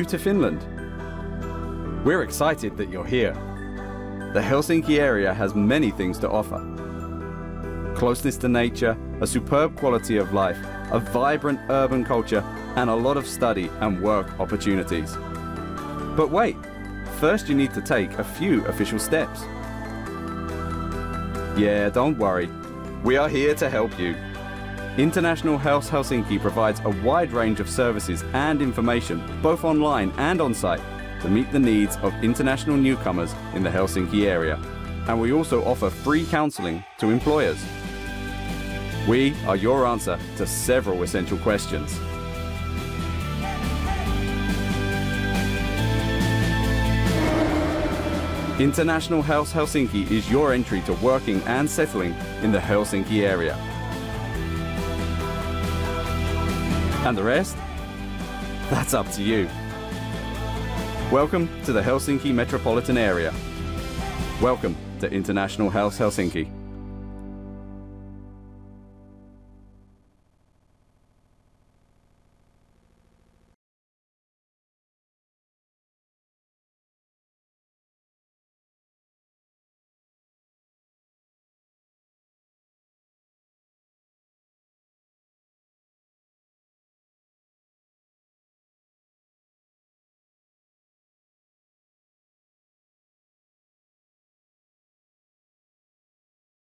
new to Finland? We're excited that you're here. The Helsinki area has many things to offer. Closeness to nature, a superb quality of life, a vibrant urban culture, and a lot of study and work opportunities. But wait, first you need to take a few official steps. Yeah, don't worry. We are here to help you. International House Helsinki provides a wide range of services and information, both online and on-site, to meet the needs of international newcomers in the Helsinki area. And we also offer free counselling to employers. We are your answer to several essential questions. International House Helsinki is your entry to working and settling in the Helsinki area. And the rest? That's up to you. Welcome to the Helsinki metropolitan area. Welcome to International House Helsinki.